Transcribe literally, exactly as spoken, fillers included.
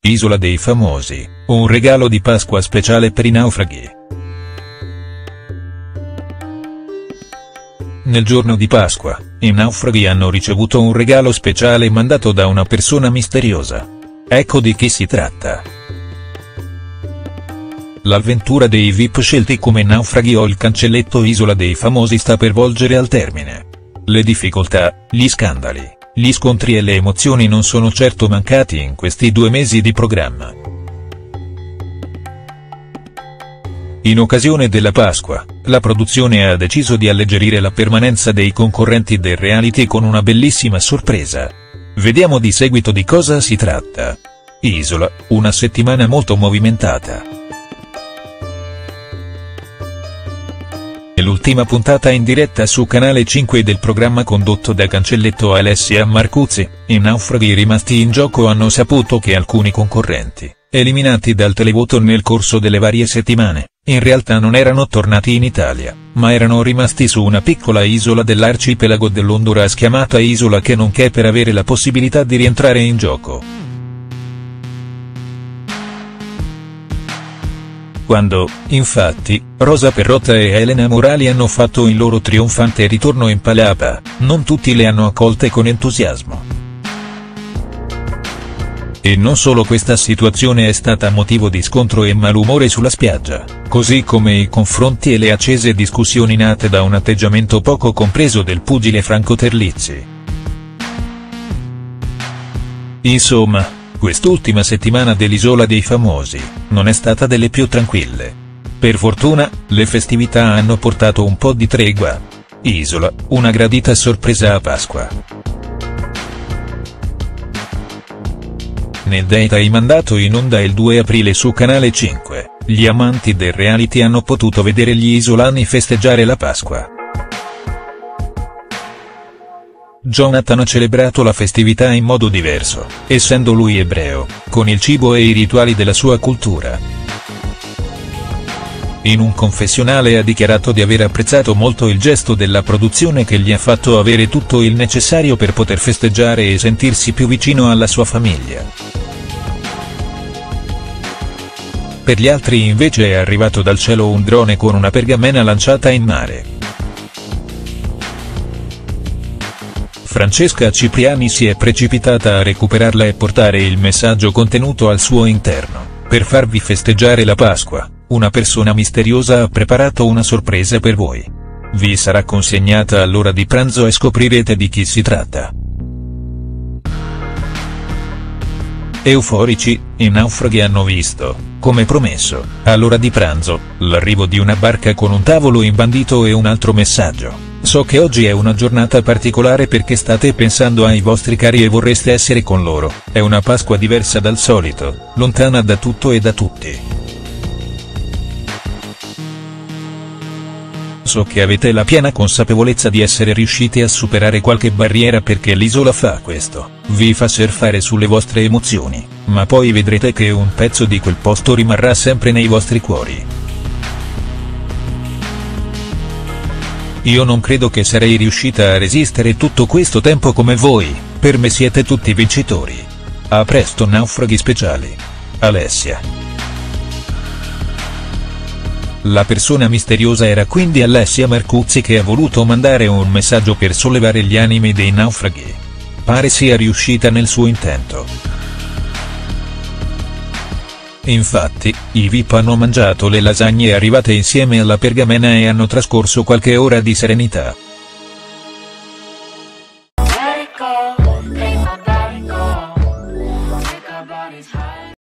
Isola dei Famosi, un regalo di Pasqua speciale per i naufraghi. Nel giorno di Pasqua, i naufraghi hanno ricevuto un regalo speciale mandato da una persona misteriosa. Ecco di chi si tratta. L'avventura dei V I P scelti come naufraghi o il cancelletto Isola dei Famosi sta per volgere al termine. Le difficoltà, gli scandali, gli scontri e le emozioni non sono certo mancati in questi due mesi di programma. In occasione della Pasqua, la produzione ha deciso di alleggerire la permanenza dei concorrenti del reality con una bellissima sorpresa. Vediamo di seguito di cosa si tratta. Isola, una settimana molto movimentata. L'ultima puntata in diretta su Canale cinque del programma condotto da Cancelletto Alessia Marcuzzi, i naufraghi rimasti in gioco hanno saputo che alcuni concorrenti, eliminati dal televoto nel corso delle varie settimane, in realtà non erano tornati in Italia, ma erano rimasti su una piccola isola dell'arcipelago dell'Honduras chiamata Isola che non c'è per avere la possibilità di rientrare in gioco. Quando, infatti, Rosa Perrotta e Elena Morali hanno fatto il loro trionfante ritorno in Palapa, non tutti le hanno accolte con entusiasmo. E non solo questa situazione è stata motivo di scontro e malumore sulla spiaggia, così come i confronti e le accese discussioni nate da un atteggiamento poco compreso del pugile Franco Terlizzi. Insomma, quest'ultima settimana dell'Isola dei Famosi non è stata delle più tranquille. Per fortuna, le festività hanno portato un po' di tregua. Isola, una gradita sorpresa a Pasqua. Nel daytime mandato in onda il due aprile su Canale cinque, gli amanti del reality hanno potuto vedere gli isolani festeggiare la Pasqua. Jonathan ha celebrato la festività in modo diverso, essendo lui ebreo, con il cibo e i rituali della sua cultura. In un confessionale ha dichiarato di aver apprezzato molto il gesto della produzione che gli ha fatto avere tutto il necessario per poter festeggiare e sentirsi più vicino alla sua famiglia. Per gli altri invece è arrivato dal cielo un drone con una pergamena lanciata in mare. Francesca Cipriani si è precipitata a recuperarla e portare il messaggio contenuto al suo interno. Per farvi festeggiare la Pasqua, una persona misteriosa ha preparato una sorpresa per voi. Vi sarà consegnata all'ora di pranzo e scoprirete di chi si tratta. Euforici, i naufraghi hanno visto, come promesso, all'ora di pranzo, l'arrivo di una barca con un tavolo imbandito e un altro messaggio. So che oggi è una giornata particolare perché state pensando ai vostri cari e vorreste essere con loro, è una Pasqua diversa dal solito, lontana da tutto e da tutti. So che avete la piena consapevolezza di essere riusciti a superare qualche barriera perché l'isola fa questo, vi fa surfare sulle vostre emozioni, ma poi vedrete che un pezzo di quel posto rimarrà sempre nei vostri cuori. Io non credo che sarei riuscita a resistere tutto questo tempo come voi, per me siete tutti vincitori. A presto naufraghi speciali. Alessia. La persona misteriosa era quindi Alessia Marcuzzi che ha voluto mandare un messaggio per sollevare gli animi dei naufraghi. Pare sia riuscita nel suo intento. Infatti, i V I P hanno mangiato le lasagne arrivate insieme alla pergamena e hanno trascorso qualche ora di serenità.